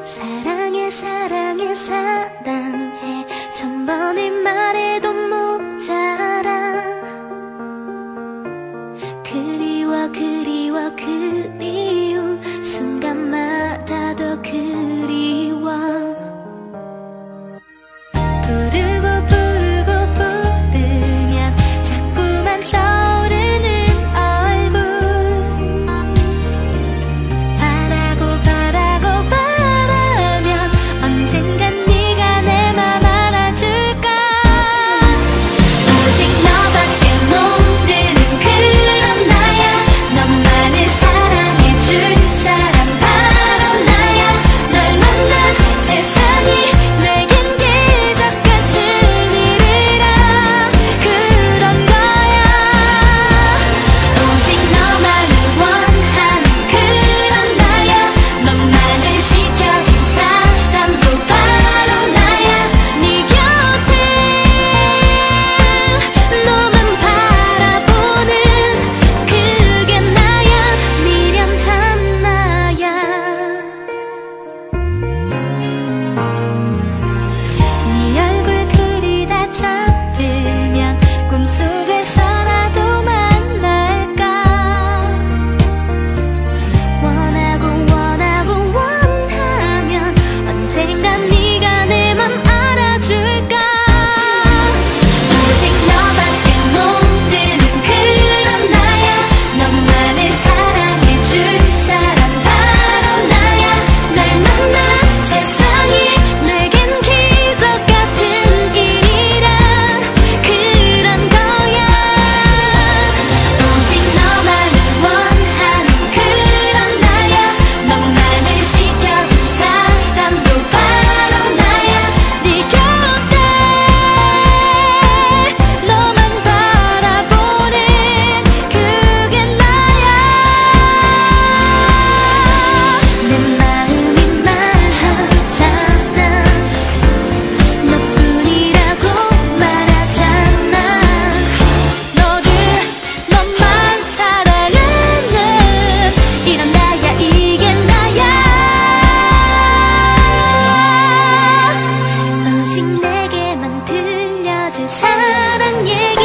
사랑해 사랑해 사랑해 천번을 말해도 모자라. 그리워 그리워 그리운 순간마다 더 그리워. 부르고 부르고 부르면 자꾸만 떠오르는 얼굴. 바라고 바라고 바라면 언젠간 네가 내 맘 알아줄까. 오직 너밖에 못 드는 그런 나야. 너만을 사랑해줄 사람 바로 나야. 널 만난 세상이 내겐 기적 같은 일이라 그런 거야. 오직 너만을 원하는 그런 나야. 너만을 지켜줄 사람도 바로 나야. 네 곁에 너만 바라보는 그게 나야. 미련한 나야. 네 얼굴 그리다 잡으면 꿈속에서라도 만날까. 원하고 원하고 원하면 언젠간 네가 내 맘 알아줄까. 오직 너밖에 못 드는 그런 나야. 너만을 사랑해줄 사람 바로 나야. 날 만난 세상이 내겐 기적 같은 일이라 그런 거야. 오직 너만을 원하는 그런 나야. 너만을 지켜줄 사람도 바로 나야. 네 곁에 너만 바라보는 그게 나야. 내 마음이 말하잖아. 너뿐이라고 말하잖아. 너를 너만 사랑하는 이런 나야. 이게 나야. 오직 내게만 들려줄 사랑 얘기.